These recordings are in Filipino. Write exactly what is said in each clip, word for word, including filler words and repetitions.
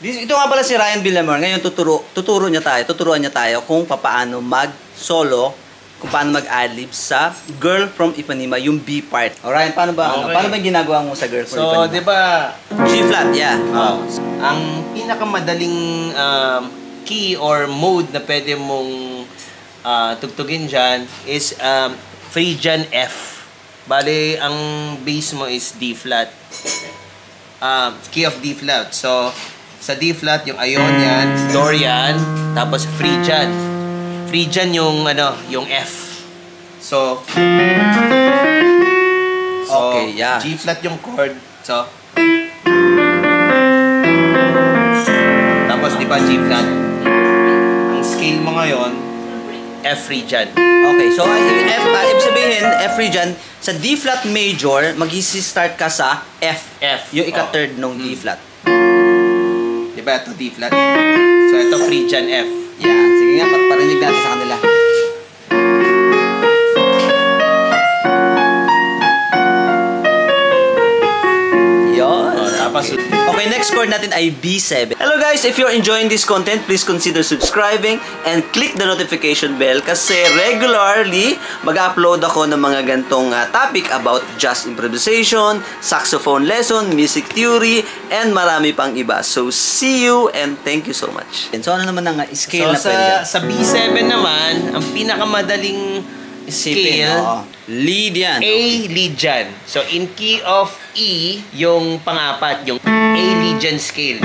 Ito nga pala si Ryan Villamor. Ngayon tuturo, tuturo niya tayo, tuturuan niya tayo kung paano mag-solo, kung paano mag-adlib sa Girl from Ipanema, yung B part. Alright, paano ba? Okay. Ano, paano ba ginagawa mo sa Girl from so, Ipanema? So, 'di ba, G-flat, yeah. Oh. Ang pinakamadaling um, key or mode na pwede mong uh, tugtugin diyan is um, Phrygian F. Bale, ang bass mo is D-flat. Uh, key of D-flat. So, sa D-flat, yung Ionian, Dorian, tapos Phrygian. Phrygian yung, ano, yung F. So, so okay, yeah. G-flat yung chord. So, tapos, di ba, G-flat? Ang scale mo ngayon, F Phrygian. Okay, so, F, uh, ibig sabihin, F Phrygian, sa D-flat major, mag-i-start ka sa F. F. Yung ika-third oh. nung D-flat. Diba ito D-flat? So ito Phrygian F. Yan. Sige nga, parinig natin sa kanila. Yon. Oh, tapos okay, next chord natin ay B seven. Hello guys, if you're enjoying this content, please consider subscribing and click the notification bell kasi regularly mag-upload ako ng mga gantong uh, topic about jazz improvisation, saxophone lesson, music theory, and marami pang iba. So, see you and thank you so much. And so, ano naman ang scale so, na pwede? Sa, sa B seven naman, ang pinakamadaling scale, oh. Lead yan. A lead yan. So, in key of E, yung pangapat, yung A lead yan scale.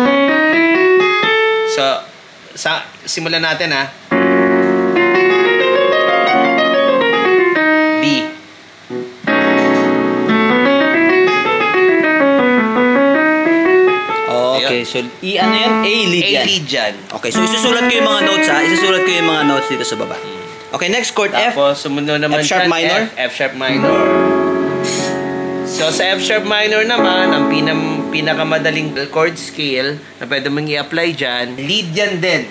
So, sa, simulan natin ha. B. Okay, so E ano yan? A lead A yan. lead yan. Okay, so isusulat ko yung mga notes ha. Isusulat ko yung mga notes dito sa baba. Okay, next chord F. Tapos, sumunod naman F sharp dyan, minor. F, F sharp minor. So, sa F sharp minor naman, ang pinam, pinakamadaling chord scale na pwede mong i-apply dyan, lead yan din.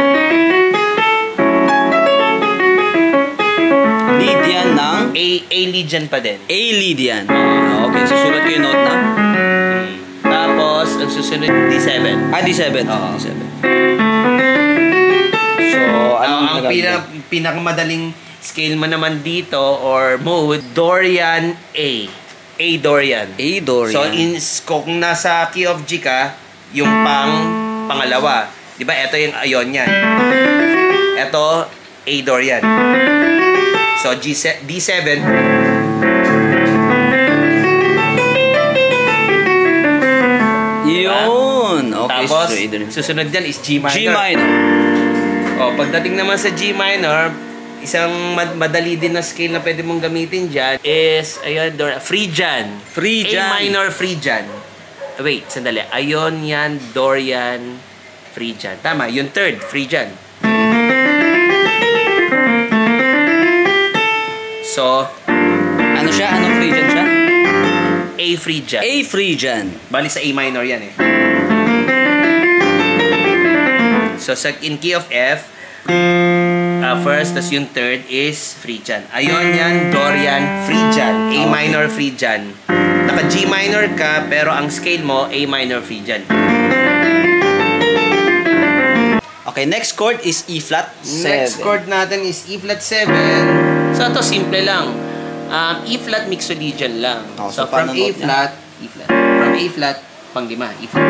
Lead yan ng? A, A lead yan pa din. A lead yan. Okay, susulat ko yung note na. Tapos, ang susunod, D seven. Ah, D seven. Oo. D seven. So, ang, ang pina, pinakamadaling scale mo naman dito or mode, Dorian A. A Dorian. A Dorian. So, in, kung nasa key of G ka, yung pang pangalawa. Di ba? Ito yung Ionian. Ito, A Dorian. So, G, D seven. Yun. Okay, tapos, so susunod dyan is G minor. G minor. O, pagdating naman sa G minor, isang mad madali din na scale na pwede mong gamitin dyan is, ayun, Phrygian. Phrygian. A minor Phrygian. Wait, sandali. Ionian, Dorian, Phrygian. Tama, yung third, Phrygian. So, ano siya? Anong Phrygian siya? A Phrygian. A Phrygian. Bali sa A minor yan eh. So, sa in key of F, uh, first, tas yung third is Phrygian. Ionian, Dorian, Phrygian. A minor Phrygian. Naka G minor ka, pero ang scale mo, A minor Phrygian. Okay, next chord is E flat seven. Next chord natin is E flat seven. So, ito simple lang. Um, E flat mixolydian lang. Oh, so, so from A flat, E flat. From A flat, pang lima, E flat.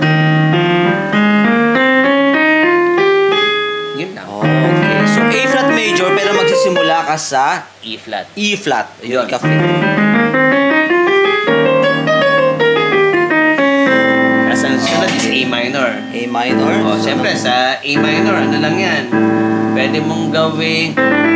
Yun lang. Okay, so A flat major pero magsisimula ka sa E flat. E flat. Yun, Yun. ka As ang sunod is A minor. A minor. O, siyempre, sa A minor, ano lang yan? Pwede mong gawing...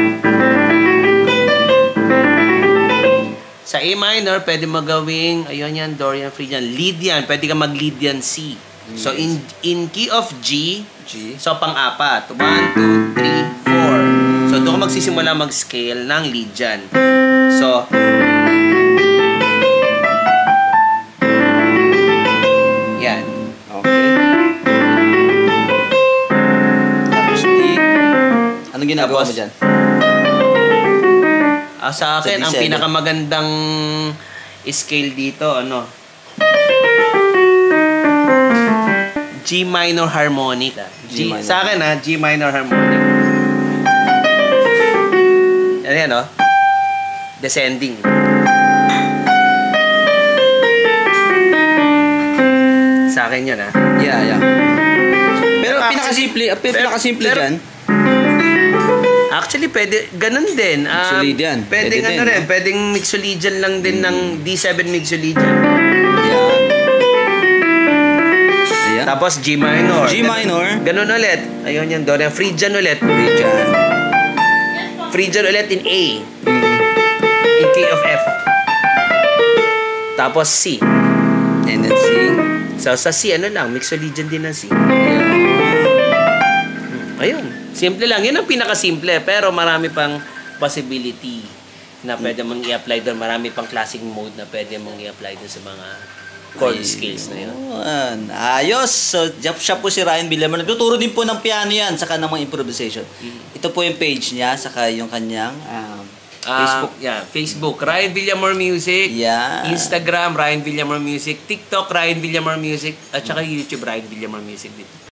Sa A minor, pwede mo gawing, ayun yan, Dorian, Phrygian. Lead yan. Pwede ka mag-lead yan C. So, in in key of G, G. so pang-apat. one, two, three, four. So, doon ka magsisimula mag-scale ng lead dyan. So, yan. Okay. Tapos D. Anong ginagawa Tapos, mo dyan? Ah, sa akin, Sa ang D seven. pinakamagandang scale dito, ano? G minor harmonic. G, G minor. Sa akin ha, G minor harmonic. Ano yan, oh? Descending. Sa akin yun, ha? Yeah, yeah. Pero Pero pinakasimple, uh, pero- pinakasimple pero- dyan. Actually, pwede, ganun din. Um, Mixolydian. Pwedeng Pwede ano din, rin, no? pwedeng mixolydian lang din ng D seven mixolydian. Yeah. Ayan. Tapos G minor. G minor. Ganun ulit. Ayun yan, doon. Phrygian ulit. Phrygian. Phrygian ulit in A. Mm. In key of F. Tapos C. And then C. So, sa C, ano lang, mixolydian din ng C. Yeah. Ayun. Simple lang. Yun ang pinakasimple. Pero marami pang possibility na pwede mong i-apply doon. Marami pang classic mode na pwede mong i-apply doon sa mga chord skills na yun. Ayun. Ayos. So, Jap siya po si Ryan Villamer. Nagtuturo din po ng piano yan, saka ng mga improvisation. Ito po yung page niya, saka yung kanyang um, Facebook. Ah, yeah, Facebook, Ryan Villamor Music. Yeah. Instagram, Ryan Villamor Music. TikTok, Ryan Villamor Music. At saka YouTube, Ryan Villamor Music din.